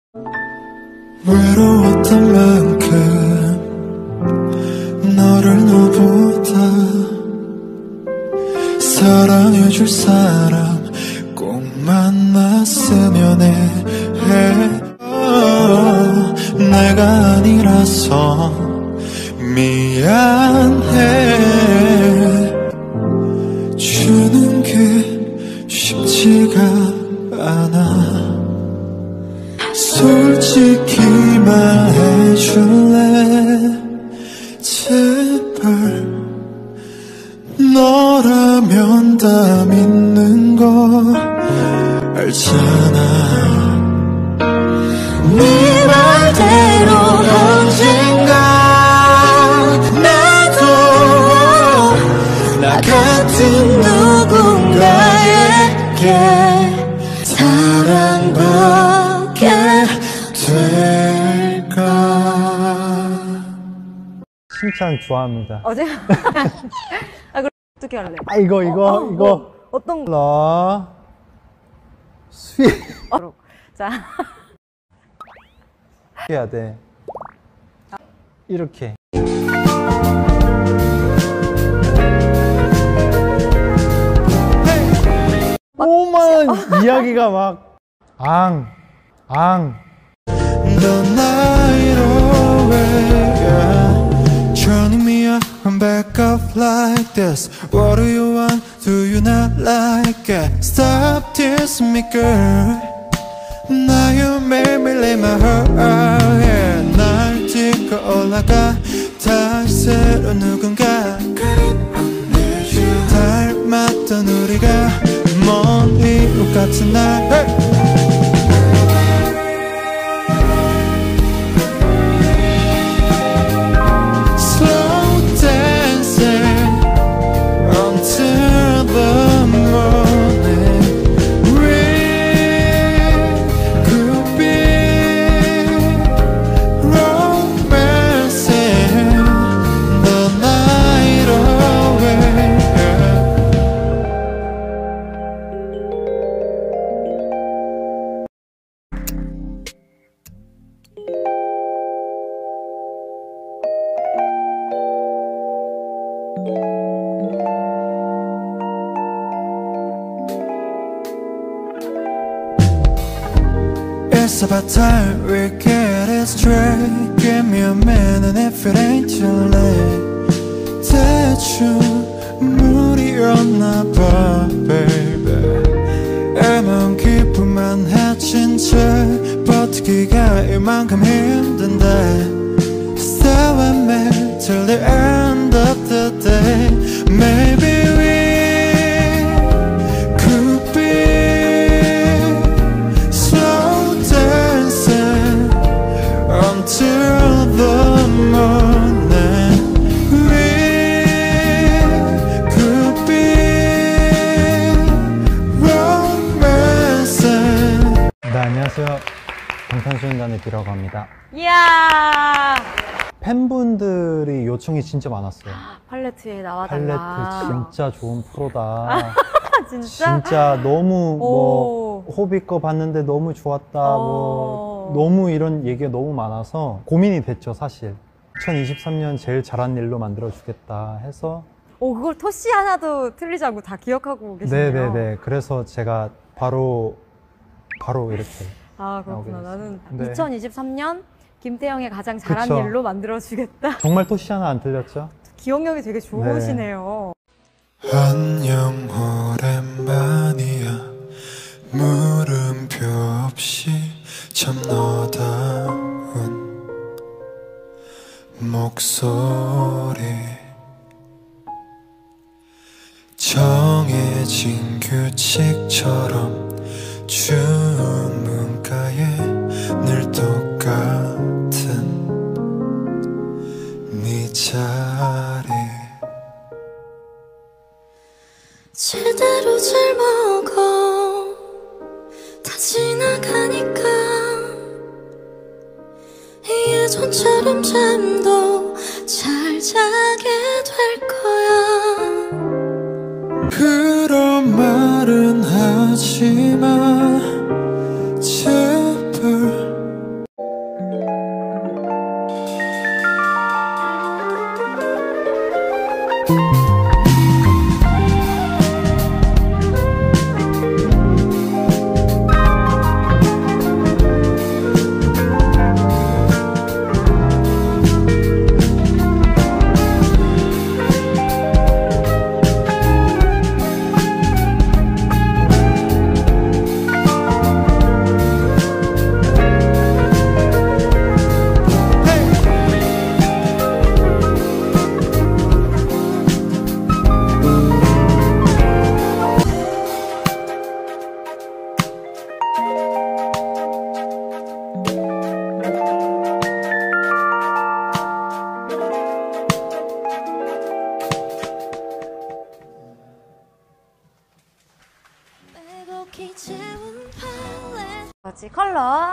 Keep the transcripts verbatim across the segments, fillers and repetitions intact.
외로웠던 만큼 너를 너보다 사랑해줄 사람 꼭 만났으면 해. 어, 내가 아니라서 미안해. 주는 게 쉽지가 않아. 솔직히 말해줄래? 제발. 너라면 다 믿는 거 알잖아. 네 말대로 언젠가 나도 나 같은 누군가에게 사랑받게 될까. 칭찬 좋아합니다. 어제? 아, 그럼 어떻게 할래? 아, 이거, 이거, 어, 어, 이거. 뭐, 어떤 거? 러, 스윗. 어, 자. 해야 돼. 이렇게. 오만 이야기가 막, 앙, 앙. The night away, turning me up, I'm back up like this. What do you want? Do you not like it? Stop this me, girl. Now you made me leave my heart out here. 날 딛고 올라가 다시 새로운 누군가 닮았던 우리가 먼 이웃 같은 날. hey! It's about time we get it straight. Give me a minute if it ain't too late. 대충 무리였나봐 baby. 애먼 기쁨만 해친 채 버티기가 이만큼 힘든데 Stay with me till the end of the day. Maybe we till the morning. We could be romancing. 네, 안녕하세요. 방탄소년단의 비라고 합니다. 이야. 팬분들이 요청이 진짜 많았어요. 팔레트에 나와달라. 팔레트 진짜 좋은 프로다. 진짜? 진짜 너무 뭐 호비 거 봤는데 너무 좋았다. 뭐 너무 이런 얘기가 너무 많아서 고민이 됐죠, 사실. 이천이십삼 년 제일 잘한 일로 만들어 주겠다 해서. 오, 그걸 토씨 하나도 틀리지 않고 다 기억하고 계시네요. 네네네. 그래서 제가 바로 바로 이렇게. 아, 그렇구나. 나는 네. 이천이십삼 년 김태형의 가장 잘한 그쵸. 일로 만들어 주겠다. 정말 토씨 하나 안 틀렸죠? 기억력이 되게 좋으시네요. 네. 안녕 오랜만이야. 물음표 없이 참 너다운 목소리. 정해진 규칙처럼 주문가에 늘 똑같은 네 자리. 제대로 잘 먹어 다 지나가니까 예전처럼 잠도 잘 자게 될 거야. 그런 말은 하지마 제발.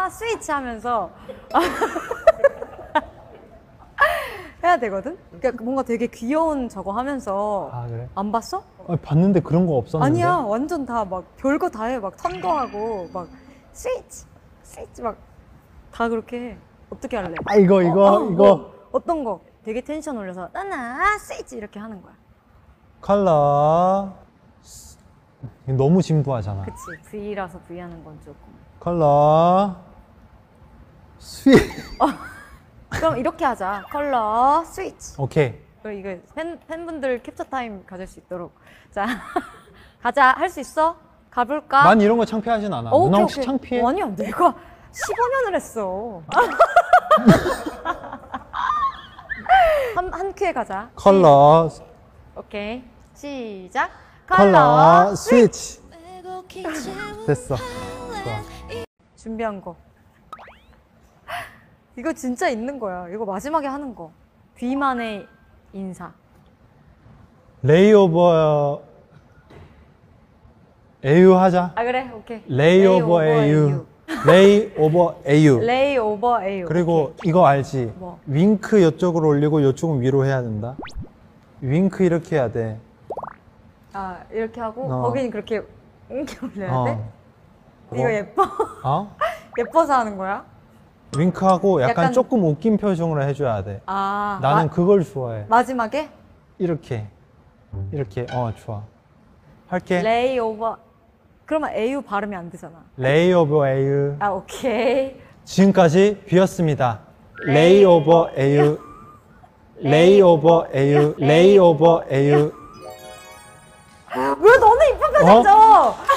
컬러 스위치 하면서 해야 되거든? 그러니까 뭔가 되게 귀여운 저거 하면서 아 그래? 안 봤어? 아, 봤는데 그런 거 없었는데. 아니야 완전 다 막 별거 다 해 막 턴도 하고 막 스위치 스위치 막 다 그렇게 해. 어떻게 할래? 아 이거 이거 어, 어, 이거 뭐, 어떤 거? 되게 텐션 올려서 나나 스위치 이렇게 하는 거야. 컬러 스- 너무 진부하잖아. 그치 V라서 V 하는 건 조금. 컬러 스윗. 그럼 이렇게 하자. 컬러 스위치. 오케이. 그럼 이거 팬, 팬분들 캡처 타임 가질 수 있도록. 자, 가자. 할 수 있어? 가볼까? 난 이런 거 창피하진 않아. 어, 누나 오케이, 혹시 오케이. 창피해? 어, 아니야, 내가 십오 년을 했어. 한, 한 큐에 가자. 컬러 시, 오케이. 시작. 컬러 스위치. 됐어. 좋아. 준비한 거. 이거 진짜 있는 거야. 이거 마지막에 하는 거. 뒤만의 인사. 레이오버 에유 하자. 아 그래, 오케이. 레이오버 에유. 레이오버 에유. 레이 오버 에유. 그리고 이거 알지? 뭐? 윙크 이쪽으로 올리고 이쪽은 위로 해야 된다. 윙크 이렇게 해야 돼. 아 이렇게 하고 어. 거기는 그렇게 이렇게 올려야 어. 돼? 뭐? 이거 예뻐? 어? 예뻐서 하는 거야? 윙크하고 약간, 약간- 조금 웃긴 표정으로 해줘야 돼. 아 나는 마, 그걸 좋아해. 마지막에 이렇게. 이렇게. 어, 좋아. 할게. 레이 오버. 그러면 에유 발음이 안 되잖아. 레이오버 에유. 아 오케이. 지금까지 뷰였습니다. 레이- 레이오버 에유. 레이오버 에유. 레이오버 에유. 왜 너는 이쁜 표정 져?